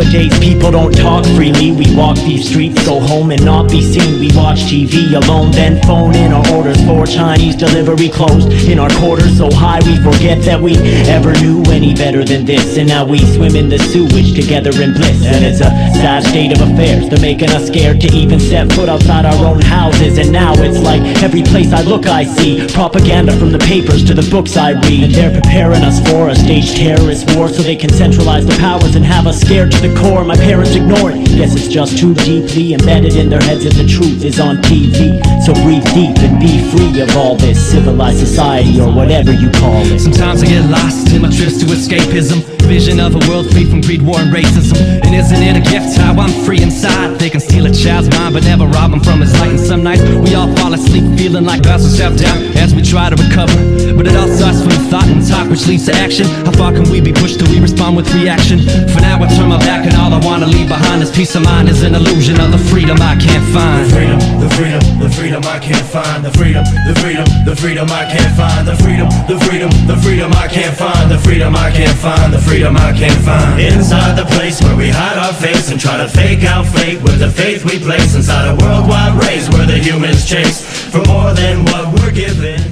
Nowadays people don't talk freely. We walk these streets, go home and not be seen. We watch TV alone, then phone in our orders for Chinese delivery closed in our quarters so high we forget that we ever knew any better than this. And now we swim in the sewage together in bliss. And it's a sad state of affairs. They're making us scared to even set foot outside our own houses. And now it's like every place I look I see propaganda, from the papers to the books I read. And they're preparing us for a staged terrorist war so they can centralize the powers and have us scared to the core. My parents ignore it. Guess it's just too deeply embedded in their heads that the truth is on TV. So breathe deep and be free of all this civilized society or whatever you call it. Sometimes I get lost in my trips to escapism, vision of a world free from greed, war and racism. And isn't it a gift how I'm free inside? They can steal a child's mind but never rob him from his light. And some nights we all fall asleep feeling like us with self-doubt as we try to recover. But it all starts from thought and talk which leads to action. How far can we be pushed till we respond with reaction? For now I turn my back and all I wanna leave behind is peace of mind, is an illusion of the freedom I can't find. The freedom I can't find. The freedom I can't find. The freedom I can't find. The freedom I can't find. The freedom I can't find. Inside the place where we hide our face and try to fake out fate with the faith we place inside a worldwide race where the humans chase for more than what we're given.